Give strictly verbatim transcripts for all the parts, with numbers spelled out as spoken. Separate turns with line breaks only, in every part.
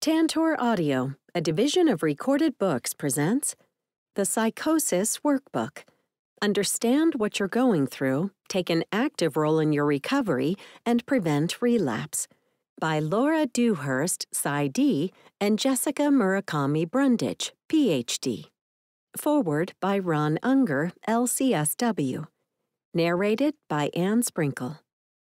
Tantor Audio, a division of Recorded Books, presents the Psychosis Workbook. Understand what you're going through, take an active role in your recovery, and prevent relapse. By Laura Dewhirst, PsyD, and Jessica Murakami-Brundage, P H D. Foreword by Ron Unger, L C S W. Narrated by Anne Sprinkle.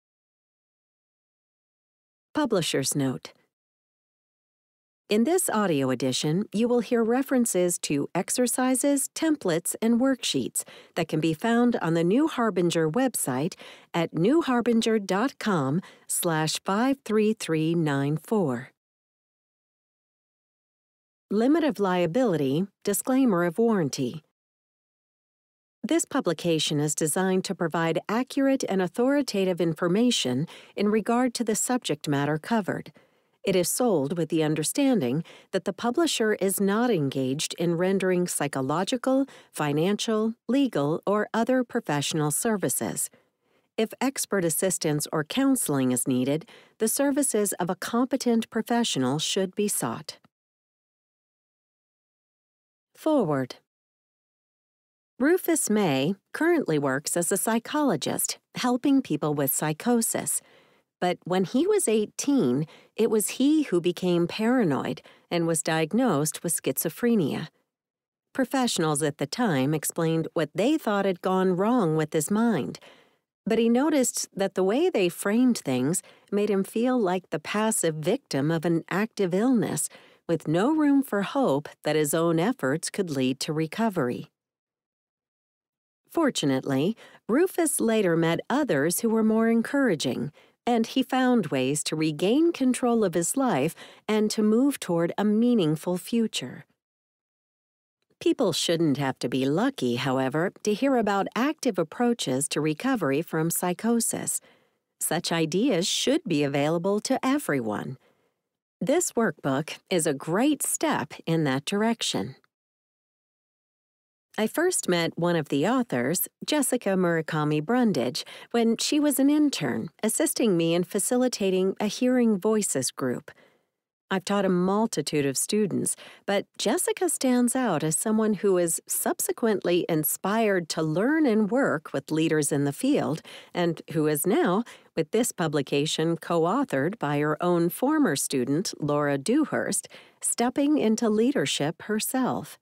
Publisher's Note. In this audio edition, you will hear references to exercises, templates, and worksheets that can be found on the New Harbinger website at newharbinger.com slash 53394. Limit of liability, disclaimer of warranty. This publication is designed to provide accurate and authoritative information in regard to the subject matter covered. It is sold with the understanding that the publisher is not engaged in rendering psychological, financial, legal, or other professional services. If expert assistance or counseling is needed, the services of a competent professional should be sought. Foreword. Rufus May currently works as a psychologist, helping people with psychosis. But when he was eighteen, it was he who became paranoid and was diagnosed with schizophrenia. Professionals at the time explained what they thought had gone wrong with his mind, but he noticed that the way they framed things made him feel like the passive victim of an active illness, with no room for hope that his own efforts could lead to recovery. Fortunately, Rufus later met others who were more encouraging, and he found ways to regain control of his life and to move toward a meaningful future. People shouldn't have to be lucky, however, to hear about active approaches to recovery from psychosis. Such ideas should be available to everyone. This workbook is a great step in that direction. I first met one of the authors, Jessica Murakami-Brundage, when she was an intern, assisting me in facilitating a hearing voices group. I've taught a multitude of students, but Jessica stands out as someone who is subsequently inspired to learn and work with leaders in the field, and who is now, with this publication co-authored by her own former student, Laura Dewhirst, stepping into leadership herself.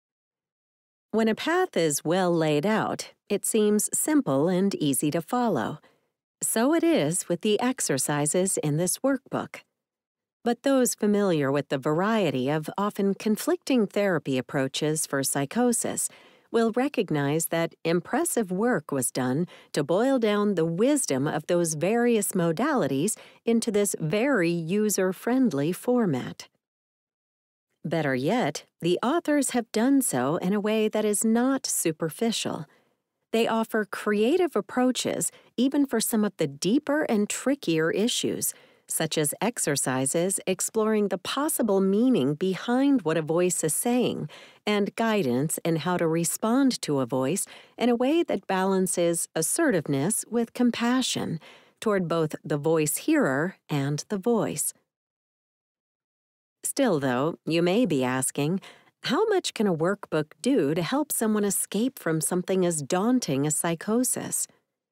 When a path is well laid out, it seems simple and easy to follow. So it is with the exercises in this workbook. But those familiar with the variety of often conflicting therapy approaches for psychosis will recognize that impressive work was done to boil down the wisdom of those various modalities into this very user-friendly format. Better yet, the authors have done so in a way that is not superficial. They offer creative approaches even for some of the deeper and trickier issues, such as exercises exploring the possible meaning behind what a voice is saying, and guidance in how to respond to a voice in a way that balances assertiveness with compassion toward both the voice hearer and the voice. Still, though, you may be asking, how much can a workbook do to help someone escape from something as daunting as psychosis?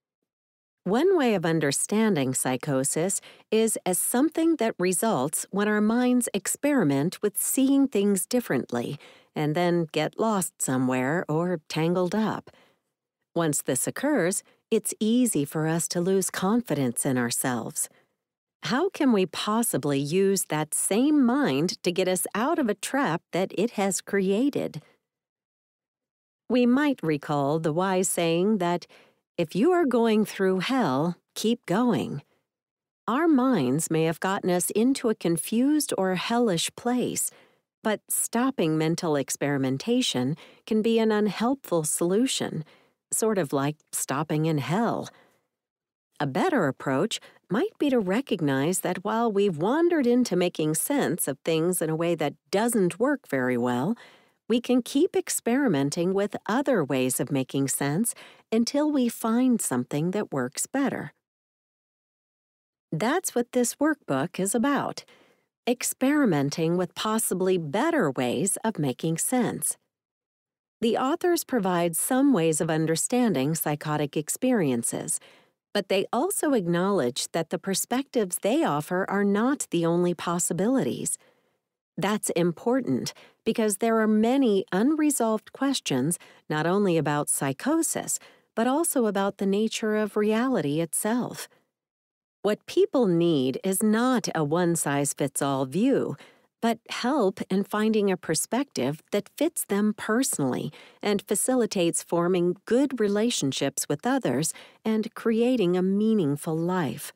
One way of understanding psychosis is as something that results when our minds experiment with seeing things differently and then get lost somewhere or tangled up. Once this occurs, it's easy for us to lose confidence in ourselves. How can we possibly use that same mind to get us out of a trap that it has created? We might recall the wise saying that, if you are going through hell, keep going. Our minds may have gotten us into a confused or hellish place, but stopping mental experimentation can be an unhelpful solution, sort of like stopping in hell. A better approach might be to recognize that while we've wandered into making sense of things in a way that doesn't work very well, we can keep experimenting with other ways of making sense until we find something that works better. That's what this workbook is about. experimenting with possibly better ways of making sense. The authors provide some ways of understanding psychotic experiences, but they also acknowledge that the perspectives they offer are not the only possibilities. That's important because there are many unresolved questions not only about psychosis, but also about the nature of reality itself. What people need is not a one-size-fits-all view, but help in finding a perspective that fits them personally and facilitates forming good relationships with others and creating a meaningful life.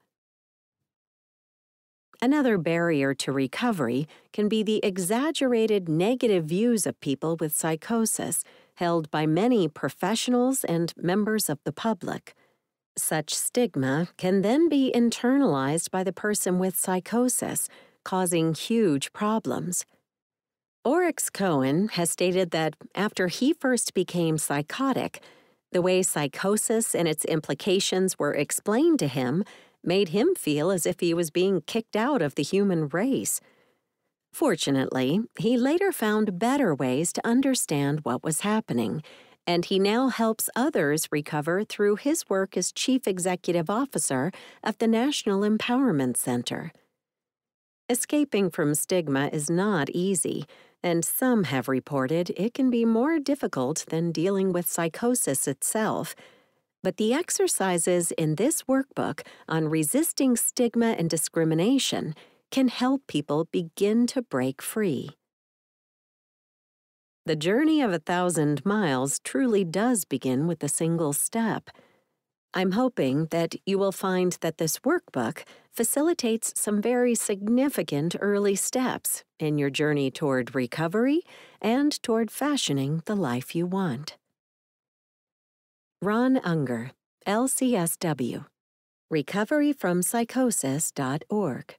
Another barrier to recovery can be the exaggerated negative views of people with psychosis held by many professionals and members of the public. Such stigma can then be internalized by the person with psychosis, causing huge problems. Oryx Cohen has stated that after he first became psychotic, the way psychosis and its implications were explained to him made him feel as if he was being kicked out of the human race. Fortunately, he later found better ways to understand what was happening, and he now helps others recover through his work as Chief Executive Officer of the National Empowerment Center. Escaping from stigma is not easy, and some have reported it can be more difficult than dealing with psychosis itself. But the exercises in this workbook on resisting stigma and discrimination can help people begin to break free. The journey of a thousand miles truly does begin with a single step. I'm hoping that you will find that this workbook facilitates some very significant early steps in your journey toward recovery and toward fashioning the life you want. Ron Unger, L C S W, recovery from psychosis dot org.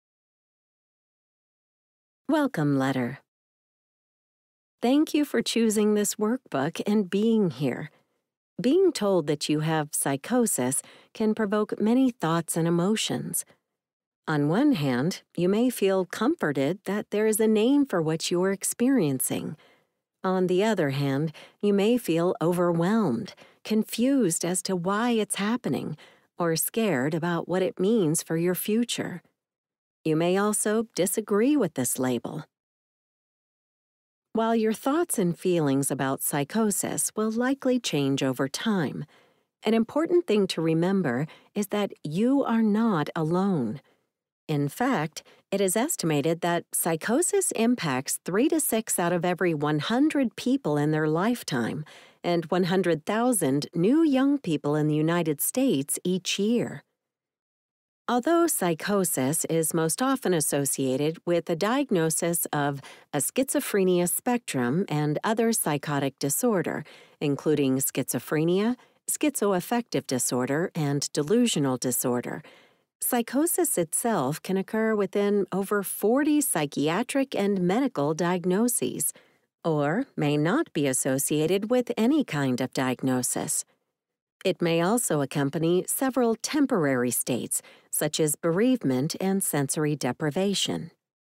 Welcome letter. Thank you for choosing this workbook and being here. Being told that you have psychosis can provoke many thoughts and emotions. On one hand, you may feel comforted that there is a name for what you are experiencing. On the other hand, you may feel overwhelmed, confused as to why it's happening, or scared about what it means for your future. You may also disagree with this label. While your thoughts and feelings about psychosis will likely change over time, an important thing to remember is that you are not alone. In fact, it is estimated that psychosis impacts three to six out of every one hundred people in their lifetime, and one hundred thousand new young people in the United States each year. Although psychosis is most often associated with a diagnosis of a schizophrenia spectrum and other psychotic disorder, including schizophrenia, schizoaffective disorder, and delusional disorder, psychosis itself can occur within over forty psychiatric and medical diagnoses, or may not be associated with any kind of diagnosis. It may also accompany several temporary states, such as bereavement and sensory deprivation.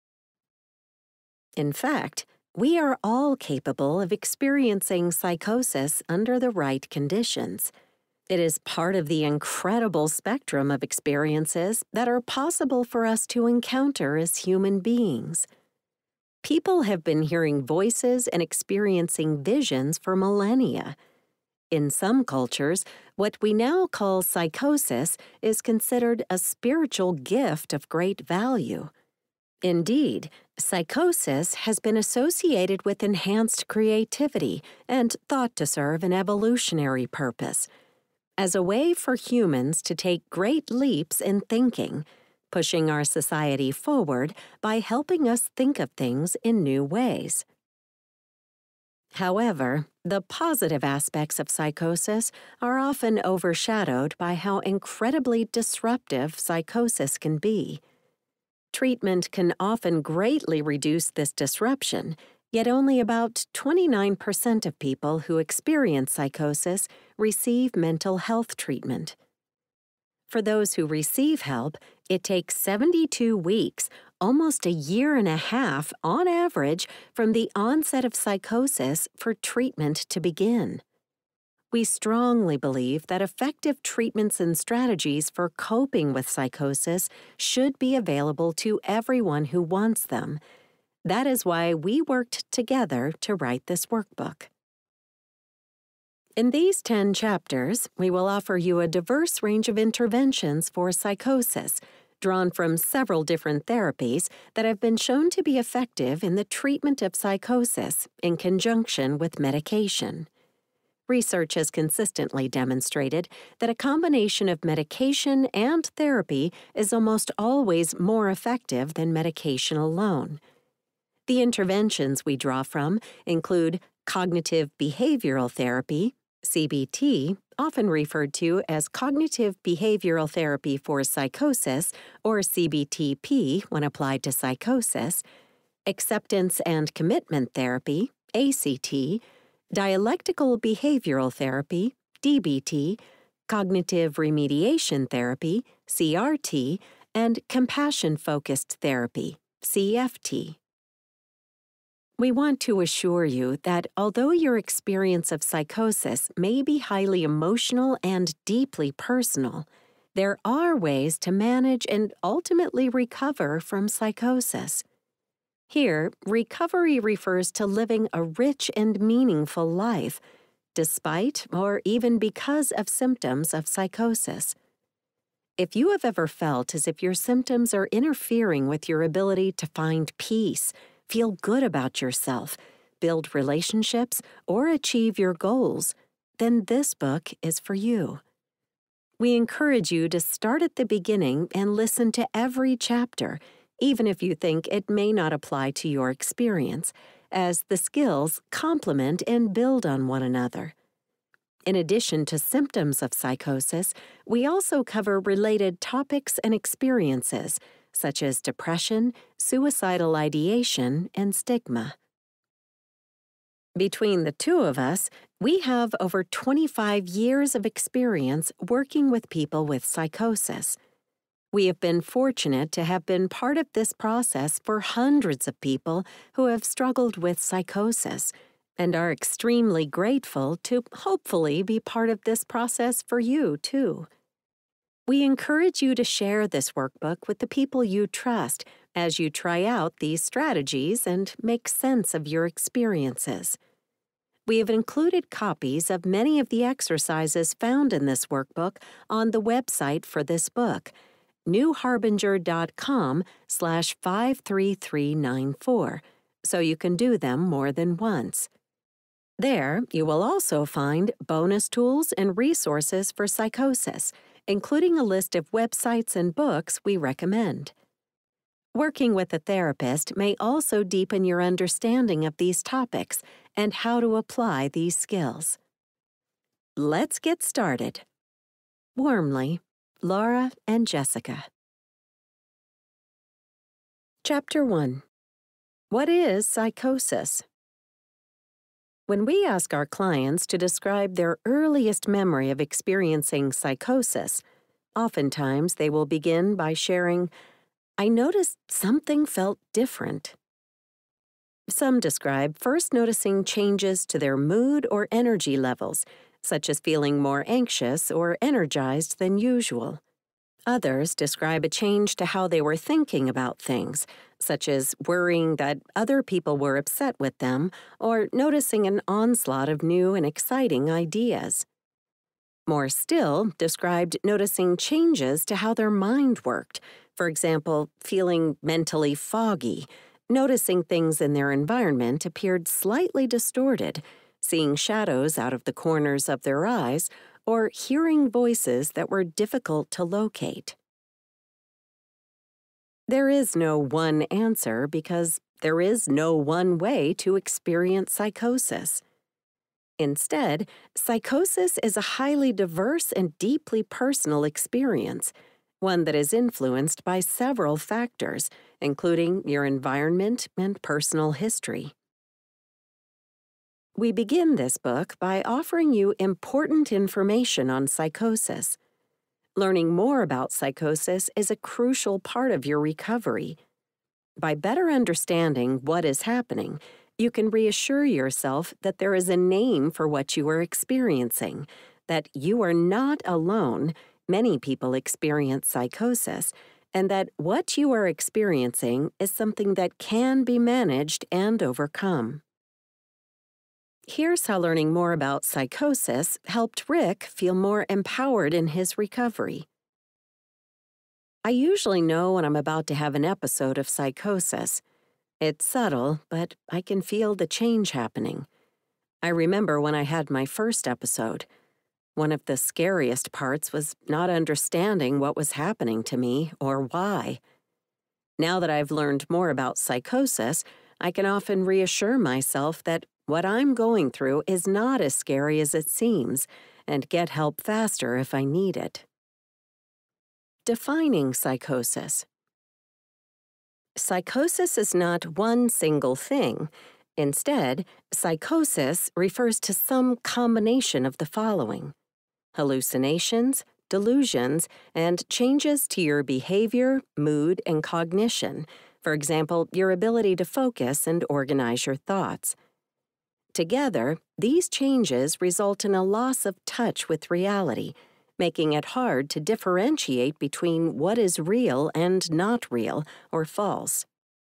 In fact, we are all capable of experiencing psychosis under the right conditions. It is part of the incredible spectrum of experiences that are possible for us to encounter as human beings. People have been hearing voices and experiencing visions for millennia. In some cultures, what we now call psychosis is considered a spiritual gift of great value. Indeed, psychosis has been associated with enhanced creativity and thought to serve an evolutionary purpose, as a way for humans to take great leaps in thinking, pushing our society forward by helping us think of things in new ways. However, the positive aspects of psychosis are often overshadowed by how incredibly disruptive psychosis can be. Treatment can often greatly reduce this disruption, yet only about twenty-nine percent of people who experience psychosis receive mental health treatment. For those who receive help, it takes seventy-two weeks, almost a year and a half on average from the onset of psychosis for treatment to begin. We strongly believe that effective treatments and strategies for coping with psychosis should be available to everyone who wants them. That is why we worked together to write this workbook. In these ten chapters, we will offer you a diverse range of interventions for psychosis, drawn from several different therapies that have been shown to be effective in the treatment of psychosis in conjunction with medication. Research has consistently demonstrated that a combination of medication and therapy is almost always more effective than medication alone. The interventions we draw from include cognitive behavioral therapy, C B T, often referred to as cognitive behavioral therapy for psychosis, or C B T P when applied to psychosis, acceptance and commitment therapy, A C T, dialectical behavioral therapy, D B T, cognitive remediation therapy, C R T, and compassion-focused therapy, C F T. We want to assure you that although your experience of psychosis may be highly emotional and deeply personal, there are ways to manage and ultimately recover from psychosis. Here, recovery refers to living a rich and meaningful life, despite or even because of symptoms of psychosis. If you have ever felt as if your symptoms are interfering with your ability to find peace, feel good about yourself, build relationships, or achieve your goals, then this book is for you. We encourage you to start at the beginning and listen to every chapter, even if you think it may not apply to your experience, as the skills complement and build on one another. In addition to symptoms of psychosis, we also cover related topics and experiences, such as depression, suicidal ideation, and stigma. Between the two of us, we have over twenty-five years of experience working with people with psychosis. We have been fortunate to have been part of this process for hundreds of people who have struggled with psychosis, and are extremely grateful to hopefully be part of this process for you, too. We encourage you to share this workbook with the people you trust as you try out these strategies and make sense of your experiences. We have included copies of many of the exercises found in this workbook on the website for this book, newharbinger.com slash 53394, so you can do them more than once. There, you will also find bonus tools and resources for psychosis, including a list of websites and books we recommend. Working with a therapist may also deepen your understanding of these topics and how to apply these skills. Let's get started. Warmly, Laura and Jessica. Chapter one. What is psychosis? When we ask our clients to describe their earliest memory of experiencing psychosis, oftentimes they will begin by sharing, "I noticed something felt different." Some describe first noticing changes to their mood or energy levels, such as feeling more anxious or energized than usual. Others describe a change to how they were thinking about things, such as worrying that other people were upset with them or noticing an onslaught of new and exciting ideas. More still described noticing changes to how their mind worked, for example, feeling mentally foggy, noticing things in their environment appeared slightly distorted, seeing shadows out of the corners of their eyes, or hearing voices that were difficult to locate. There is no one answer because there is no one way to experience psychosis. Instead, psychosis is a highly diverse and deeply personal experience, one that is influenced by several factors, including your environment and personal history. We begin this book by offering you important information on psychosis. Learning more about psychosis is a crucial part of your recovery. By better understanding what is happening, you can reassure yourself that there is a name for what you are experiencing, that you are not alone. Many people experience psychosis, and that what you are experiencing is something that can be managed and overcome. Here's how learning more about psychosis helped Rick feel more empowered in his recovery. I usually know when I'm about to have an episode of psychosis. It's subtle, but I can feel the change happening. I remember when I had my first episode. One of the scariest parts was not understanding what was happening to me or why. Now that I've learned more about psychosis, I can often reassure myself that what I'm going through is not as scary as it seems, and get help faster if I need it. Defining psychosis. Psychosis is not one single thing. Instead, psychosis refers to some combination of the following: hallucinations, delusions, and changes to your behavior, mood, and cognition. For example, your ability to focus and organize your thoughts. Together, these changes result in a loss of touch with reality, making it hard to differentiate between what is real and not real or false.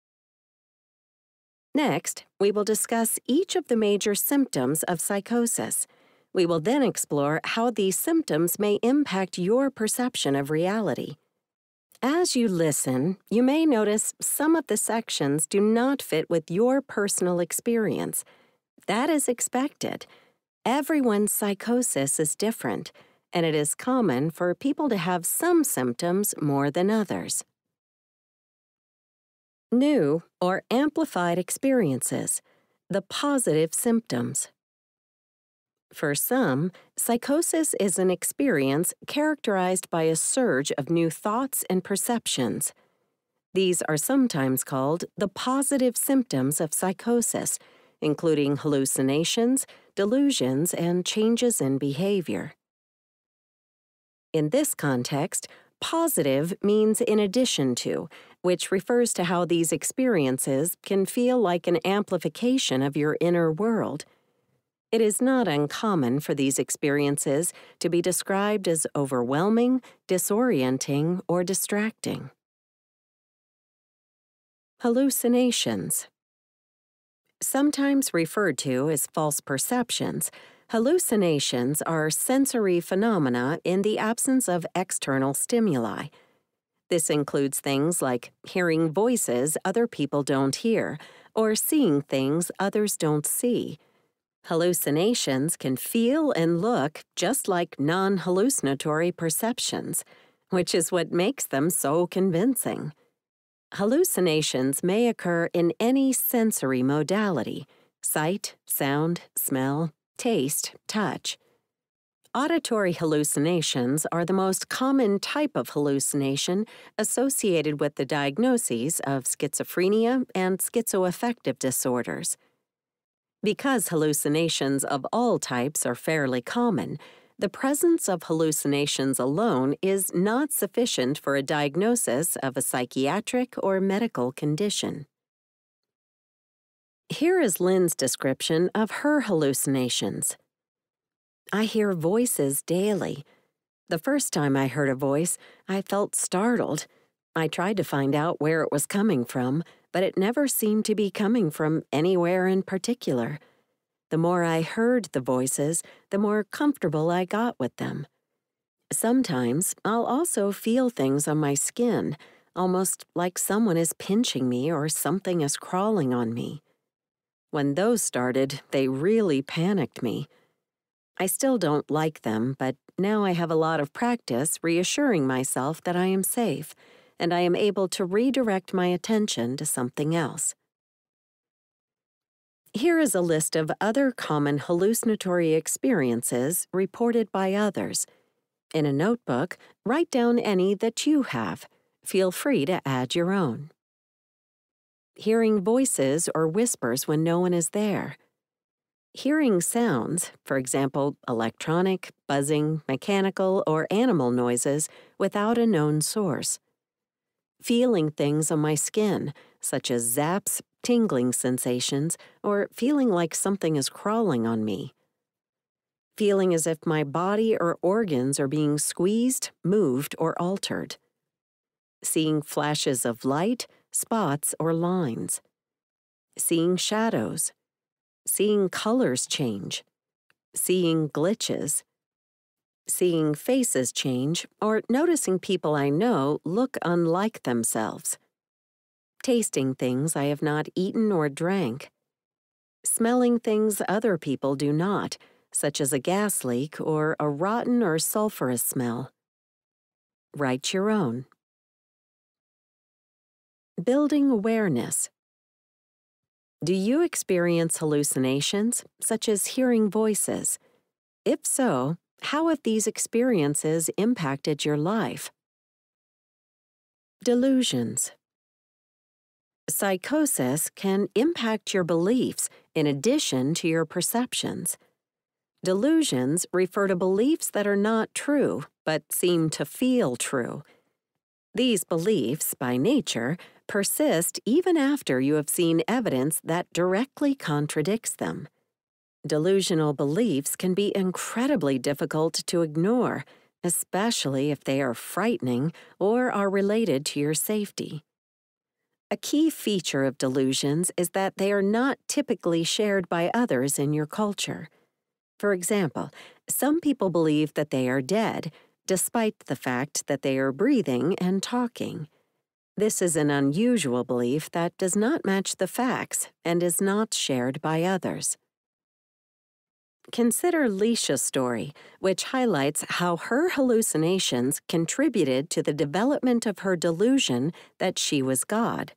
Next, we will discuss each of the major symptoms of psychosis. We will then explore how these symptoms may impact your perception of reality. As you listen, you may notice some of the sections do not fit with your personal experience. That is expected. Everyone's psychosis is different, and it is common for people to have some symptoms more than others. New or amplified experiences, the positive symptoms. For some, psychosis is an experience characterized by a surge of new thoughts and perceptions. These are sometimes called the positive symptoms of psychosis, including hallucinations, delusions, and changes in behavior. In this context, positive means in addition to, which refers to how these experiences can feel like an amplification of your inner world. It is not uncommon for these experiences to be described as overwhelming, disorienting, or distracting. Hallucinations. Sometimes referred to as false perceptions, hallucinations are sensory phenomena in the absence of external stimuli. This includes things like hearing voices other people don't hear, or seeing things others don't see. Hallucinations can feel and look just like non-hallucinatory perceptions, which is what makes them so convincing. Hallucinations may occur in any sensory modality: sight, sound, smell, taste, touch. Auditory hallucinations are the most common type of hallucination associated with the diagnoses of schizophrenia and schizoaffective disorders. Because hallucinations of all types are fairly common, the presence of hallucinations alone is not sufficient for a diagnosis of a psychiatric or medical condition. Here is Lynn's description of her hallucinations. I hear voices daily. The first time I heard a voice, I felt startled. I tried to find out where it was coming from, but it never seemed to be coming from anywhere in particular. The more I heard the voices, the more comfortable I got with them. Sometimes I'll also feel things on my skin, almost like someone is pinching me or something is crawling on me. When those started, they really panicked me. I still don't like them, but now I have a lot of practice reassuring myself that I am safe, and I am able to redirect my attention to something else. Here is a list of other common hallucinatory experiences reported by others. In a notebook, write down any that you have. Feel free to add your own. Hearing voices or whispers when no one is there. Hearing sounds, for example, electronic, buzzing, mechanical, or animal noises, without a known source. feeling things on my skin, such as zaps, tingling sensations, or feeling like something is crawling on me. Feeling as if my body or organs are being squeezed, moved, or altered. Seeing flashes of light, spots, or lines. Seeing shadows. Seeing colors change. Seeing glitches. Seeing faces change, or noticing people I know look unlike themselves. Tasting things I have not eaten or drank. Smelling things other people do not, such as a gas leak or a rotten or sulfurous smell. Write your own. Building awareness. Do you experience hallucinations, such as hearing voices? If so, how have these experiences impacted your life? Delusions. Psychosis can impact your beliefs in addition to your perceptions. Delusions refer to beliefs that are not true, but seem to feel true. These beliefs, by nature, persist even after you have seen evidence that directly contradicts them. Delusional beliefs can be incredibly difficult to ignore, especially if they are frightening or are related to your safety. A key feature of delusions is that they are not typically shared by others in your culture. For example, some people believe that they are dead, despite the fact that they are breathing and talking. This is an unusual belief that does not match the facts and is not shared by others. Consider Leisha's story, which highlights how her hallucinations contributed to the development of her delusion that she was God.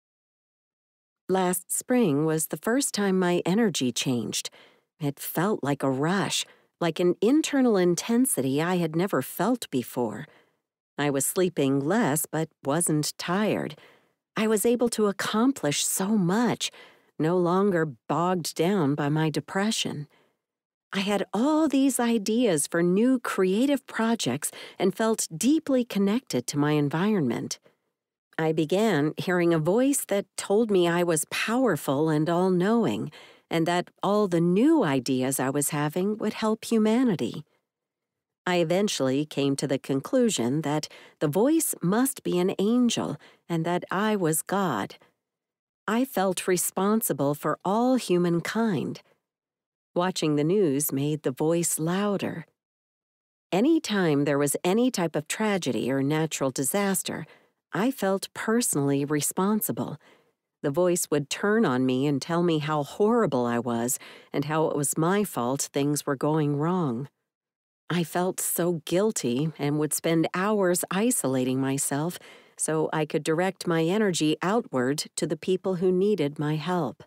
Last spring was the first time my energy changed. It felt like a rush, like an internal intensity I had never felt before. I was sleeping less but wasn't tired. I was able to accomplish so much, no longer bogged down by my depression. I had all these ideas for new creative projects and felt deeply connected to my environment. I began hearing a voice that told me I was powerful and all-knowing, and that all the new ideas I was having would help humanity. I eventually came to the conclusion that the voice must be an angel and that I was God. I felt responsible for all humankind. Watching the news made the voice louder. Any time there was any type of tragedy or natural disaster, I felt personally responsible. The voice would turn on me and tell me how horrible I was and how it was my fault things were going wrong. I felt so guilty and would spend hours isolating myself so I could direct my energy outward to the people who needed my help.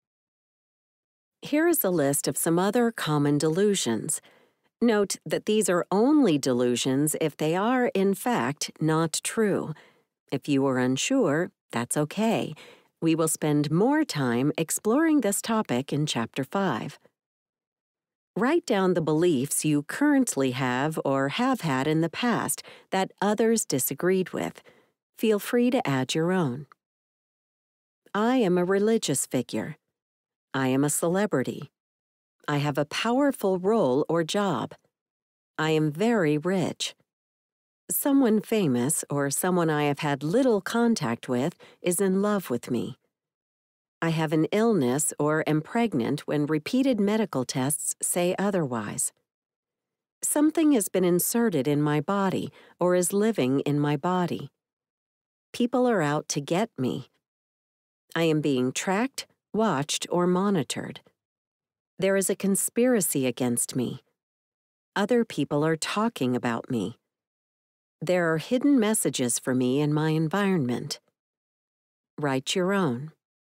Here is a list of some other common delusions. Note that these are only delusions if they are, in fact, not true. If you are unsure, that's okay. We will spend more time exploring this topic in Chapter five. Write down the beliefs you currently have or have had in the past that others disagreed with. Feel free to add your own. I am a religious figure. I am a celebrity. I have a powerful role or job. I am very rich. Someone famous or someone I have had little contact with is in love with me. I have an illness or am pregnant when repeated medical tests say otherwise. Something has been inserted in my body or is living in my body. People are out to get me. I am being tracked, watched, or monitored. There is a conspiracy against me. Other people are talking about me. There are hidden messages for me in my environment. Write your own.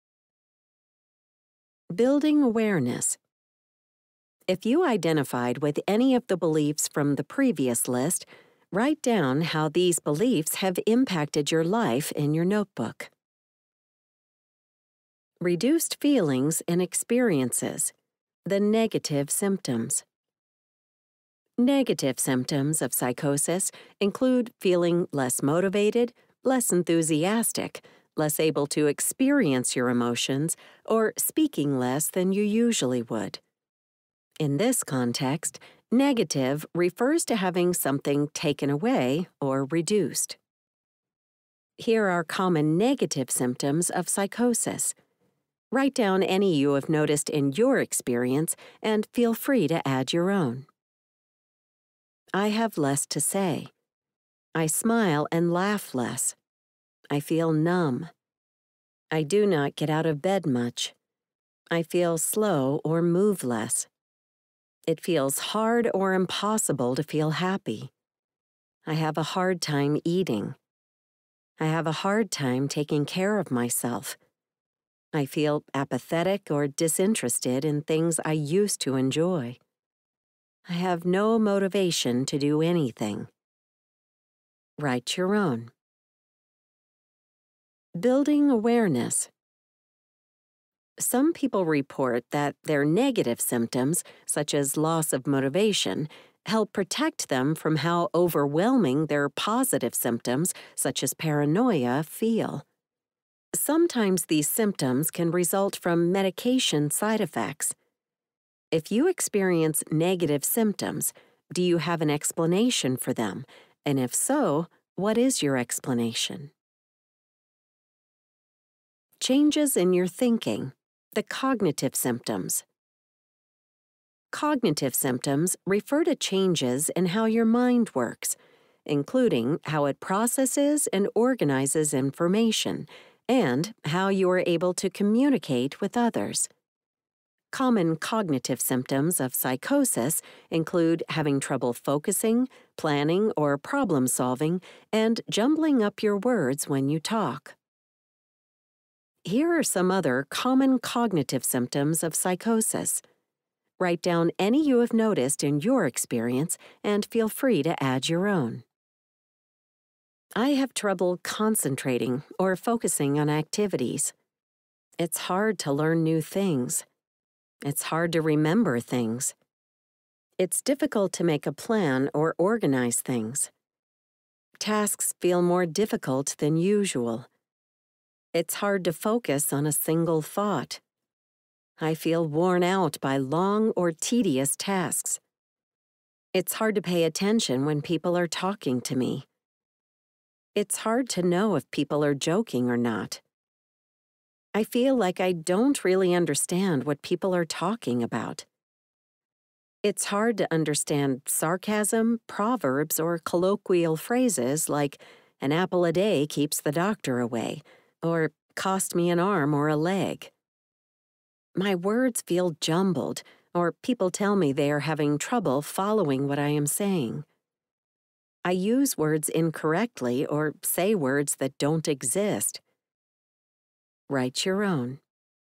Building awareness. If you identified with any of the beliefs from the previous list, write down how these beliefs have impacted your life in your notebook. Reduced feelings and experiences. The negative symptoms. Negative symptoms of psychosis include feeling less motivated, less enthusiastic, less able to experience your emotions, or speaking less than you usually would. In this context, negative refers to having something taken away or reduced. Here are common negative symptoms of psychosis. Write down any you have noticed in your experience and feel free to add your own. I have less to say. I smile and laugh less. I feel numb. I do not get out of bed much. I feel slow or move less. It feels hard or impossible to feel happy. I have a hard time eating. I have a hard time taking care of myself. I feel apathetic or disinterested in things I used to enjoy. I have no motivation to do anything. Write your own. Building awareness. Some people report that their negative symptoms, such as loss of motivation, help protect them from how overwhelming their positive symptoms, such as paranoia, feel. Sometimes these symptoms can result from medication side effects. If you experience negative symptoms, do you have an explanation for them? And if so, what is your explanation? Changes in your thinking. The cognitive symptoms. Cognitive symptoms refer to changes in how your mind works, including how it processes and organizes information, and how you are able to communicate with others. Common cognitive symptoms of psychosis include having trouble focusing, planning, or problem solving, and jumbling up your words when you talk. Here are some other common cognitive symptoms of psychosis. Write down any you have noticed in your experience and feel free to add your own. I have trouble concentrating or focusing on activities. It's hard to learn new things. It's hard to remember things. It's difficult to make a plan or organize things. Tasks feel more difficult than usual. It's hard to focus on a single thought. I feel worn out by long or tedious tasks. It's hard to pay attention when people are talking to me. It's hard to know if people are joking or not. I feel like I don't really understand what people are talking about. It's hard to understand sarcasm, proverbs, or colloquial phrases like, an apple a day keeps the doctor away, or cost me an arm or a leg. My words feel jumbled, or people tell me they are having trouble following what I am saying. I use words incorrectly or say words that don't exist. Write your own.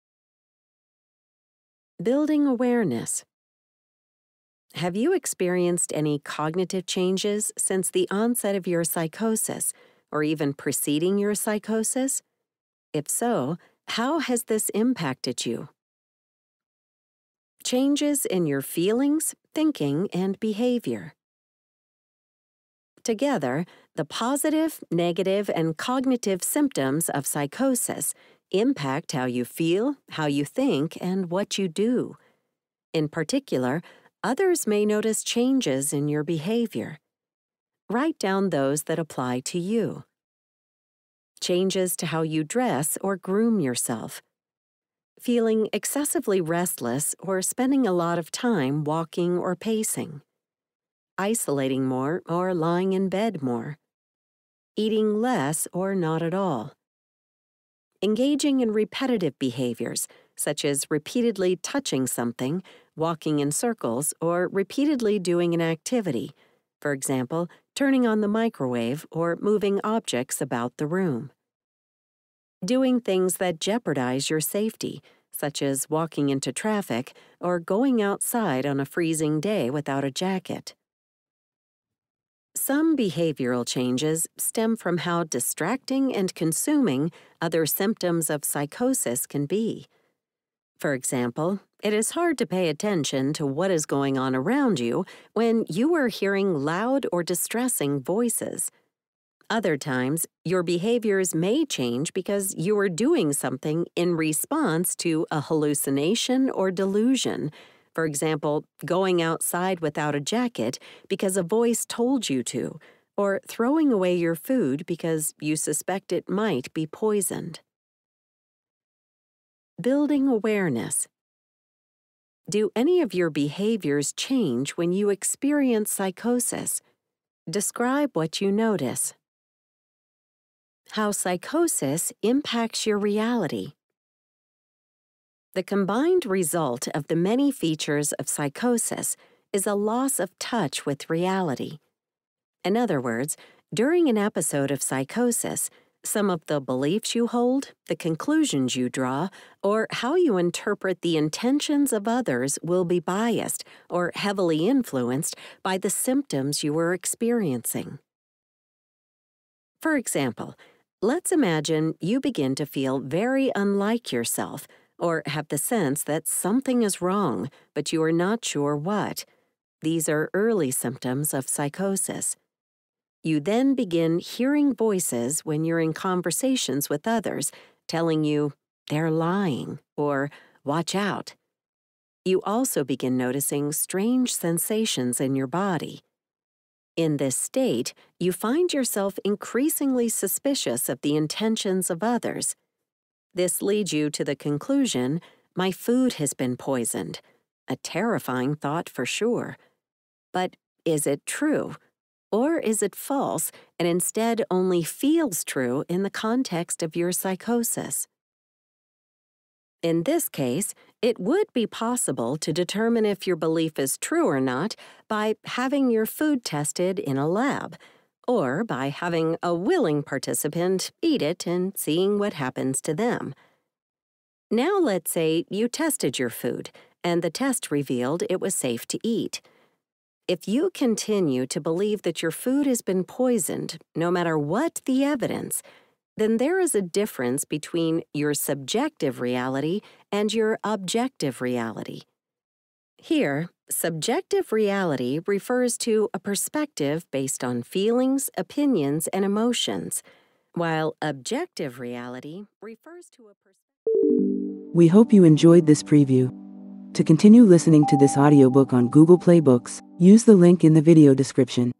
Building awareness. Have you experienced any cognitive changes since the onset of your psychosis, or even preceding your psychosis? If so, how has this impacted you? Changes in your feelings, thinking, and behavior. Together, the positive, negative, and cognitive symptoms of psychosis impact how you feel, how you think, and what you do. In particular, others may notice changes in your behavior. Write down those that apply to you. Changes to how you dress or groom yourself. Feeling excessively restless or spending a lot of time walking or pacing. Isolating more or lying in bed more. Eating less or not at all. Engaging in repetitive behaviors, such as repeatedly touching something, walking in circles, or repeatedly doing an activity, for example, turning on the microwave or moving objects about the room. Doing things that jeopardize your safety, such as walking into traffic or going outside on a freezing day without a jacket. Some behavioral changes stem from how distracting and consuming other symptoms of psychosis can be. For example, it is hard to pay attention to what is going on around you when you are hearing loud or distressing voices. Other times, your behaviors may change because you are doing something in response to a hallucination or delusion. For example, going outside without a jacket because a voice told you to, or throwing away your food because you suspect it might be poisoned. Building awareness. Do any of your behaviors change when you experience psychosis? Describe what you notice. How psychosis impacts your reality. The combined result of the many features of psychosis is a loss of touch with reality. In other words, during an episode of psychosis, some of the beliefs you hold, the conclusions you draw, or how you interpret the intentions of others will be biased or heavily influenced by the symptoms you are experiencing. For example, let's imagine you begin to feel very unlike yourself or have the sense that something is wrong, but you are not sure what. These are early symptoms of psychosis. You then begin hearing voices when you're in conversations with others, telling you, they're lying, or watch out. You also begin noticing strange sensations in your body. In this state, you find yourself increasingly suspicious of the intentions of others. This leads you to the conclusion, my food has been poisoned. A terrifying thought for sure. But is it true? Or is it false and instead only feels true in the context of your psychosis? In this case, it would be possible to determine if your belief is true or not by having your food tested in a lab, or by having a willing participant eat it and seeing what happens to them. Now let's say you tested your food, and the test revealed it was safe to eat. If you continue to believe that your food has been poisoned, no matter what the evidence, then there is a difference between your subjective reality and your objective reality. Here, subjective reality refers to a perspective based on feelings, opinions, and emotions, while objective reality refers to a perspective.
We hope you enjoyed this preview. To continue listening to this audiobook on Google Play Books, use the link in the video description.